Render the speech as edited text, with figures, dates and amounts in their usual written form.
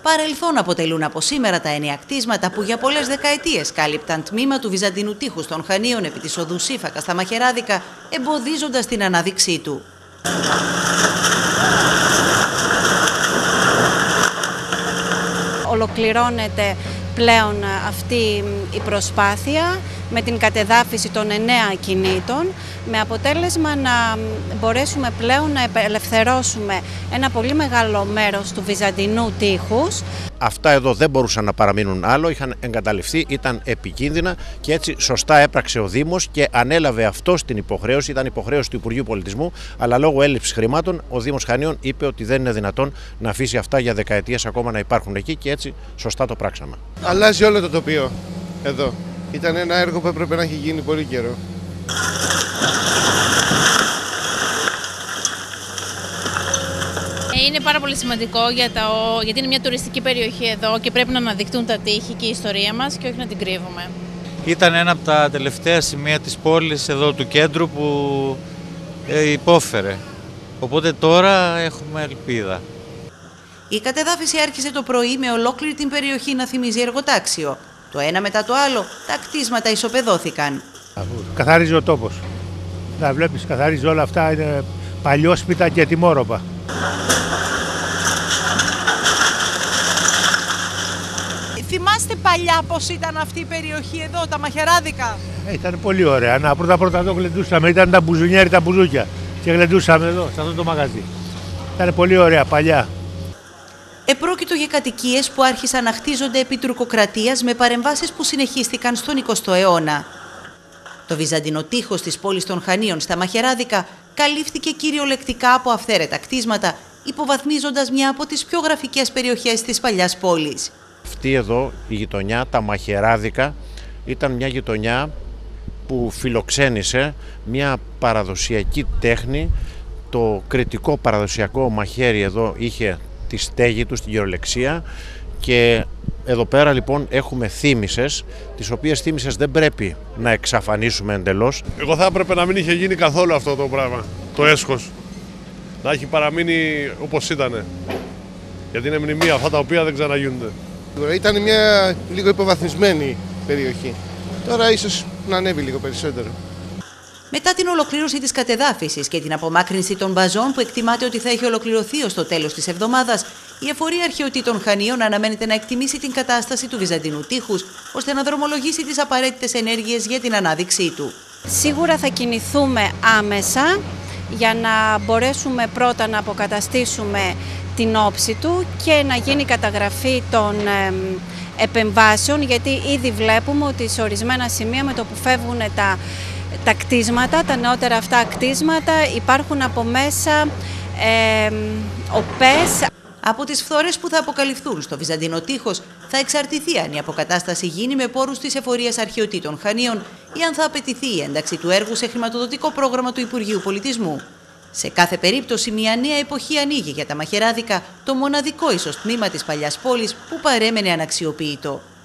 Παρελθόν αποτελούν από σήμερα τα εννέα κτίσματα που για πολλές δεκαετίες κάλυπταν τμήμα του Βυζαντινού τείχους των Χανίων επί της οδού Σύφακα στα Μαχαιράδικα, εμποδίζοντας την ανάδειξή του. Ολοκληρώνεται πλέον αυτή η προσπάθεια με την κατεδάφιση των 9 ακινήτων, με αποτέλεσμα να μπορέσουμε πλέον να ελευθερώσουμε ένα πολύ μεγάλο μέρος του Βυζαντινού τείχους. Αυτά εδώ δεν μπορούσαν να παραμείνουν άλλο, είχαν εγκαταλειφθεί, ήταν επικίνδυνα και έτσι σωστά έπραξε ο Δήμος και ανέλαβε αυτός την υποχρέωση, ήταν υποχρέωση του Υπουργείου Πολιτισμού, αλλά λόγω έλλειψης χρημάτων ο Δήμος Χανίων είπε ότι δεν είναι δυνατόν να αφήσει αυτά για δεκαετίες ακόμα να υπάρχουν εκεί και έτσι σωστά το πράξαμε. Αλλάζει όλο το τοπίο εδώ. Ήταν ένα έργο που έπρεπε να έχει γίνει πολύ καιρό. Είναι πάρα πολύ σημαντικό γιατί είναι μια τουριστική περιοχή εδώ και πρέπει να αναδειχτούν τα τείχη και η ιστορία μας και όχι να την κρύβουμε. Ήταν ένα από τα τελευταία σημεία της πόλης εδώ του κέντρου που υπόφερε. Οπότε τώρα έχουμε ελπίδα. Η κατεδάφιση άρχισε το πρωί με ολόκληρη την περιοχή να θυμίζει εργοτάξιο. Το ένα μετά το άλλο, τα κτίσματα ισοπεδώθηκαν. Καθαρίζει ο τόπος. Να βλέπεις, καθαρίζει όλα αυτά, είναι παλιόσπιτα και τιμόρροπα. Θυμάστε παλιά πώς ήταν αυτή η περιοχή εδώ, τα Μαχαιράδικα? Ήταν πολύ ωραία. Να, πρώτα εδώ γλεντούσαμε, ήταν τα μπουζουνιέρι, τα μπουζούκια. Και γλεντούσαμε εδώ, σε αυτό το μαγαζί. Ήταν πολύ ωραία παλιά. Επρόκειτο για κατοικίες που άρχισαν να χτίζονται επί τουρκοκρατίας με παρεμβάσεις που συνεχίστηκαν στον 20ο αιώνα. Το βυζαντινό τείχος της πόλης των Χανίων στα Μαχαιράδικα καλύφθηκε κυριολεκτικά από αυθαίρετα κτίσματα, υποβαθμίζοντας μια από τις πιο γραφικές περιοχές της παλιάς πόλης. Αυτή εδώ η γειτονιά, τα Μαχαιράδικα, ήταν μια γειτονιά που φιλοξένησε μια παραδοσιακή τέχνη. Το κρητικό παραδοσιακό μαχαίρι εδώ είχε τη στέγη του στην κυριολεξία και εδώ πέρα λοιπόν έχουμε θύμησες, τις οποίες θύμησες δεν πρέπει να εξαφανίσουμε εντελώς. Εγώ θα έπρεπε να μην είχε γίνει καθόλου αυτό το πράγμα, το έσχος. Να έχει παραμείνει όπως ήτανε. Γιατί είναι μνημεία αυτά τα οποία δεν ξαναγίνονται. Ήταν μια λίγο υποβαθμισμένη περιοχή. Τώρα ίσως να ανέβει λίγο περισσότερο. Μετά την ολοκλήρωση της κατεδάφισης και την απομάκρυνση των μπαζών που εκτιμάται ότι θα έχει ολοκληρωθεί ως το τέλος της εβδομάδας, η Εφορία Αρχαιοτήτων Χανίων αναμένεται να εκτιμήσει την κατάσταση του Βυζαντινού τείχους, ώστε να δρομολογήσει τις απαραίτητες ενέργειες για την ανάδειξή του. Σίγουρα θα κινηθούμε άμεσα για να μπορέσουμε πρώτα να αποκαταστήσουμε την όψη του και να γίνει καταγραφή των επεμβάσεων, γιατί ήδη βλέπουμε ότι σε ορισμένα σημεία με το που φεύγουν τα κτίσματα, τα νεότερα αυτά κτίσματα, υπάρχουν από μέσα οπές. Από τις φθορές που θα αποκαλυφθούν στο Βυζαντινό τείχος θα εξαρτηθεί αν η αποκατάσταση γίνει με πόρους της Εφορίας Αρχαιοτήτων Χανίων ή αν θα απαιτηθεί η ένταξη του έργου σε χρηματοδοτικό πρόγραμμα του Υπουργείου Πολιτισμού. Σε κάθε περίπτωση, μια νέα εποχή ανοίγει για τα Μαχαιράδικα, το μοναδικό ίσως τμήμα της παλιάς πόλης που παρέμενε αναξιοποιητό.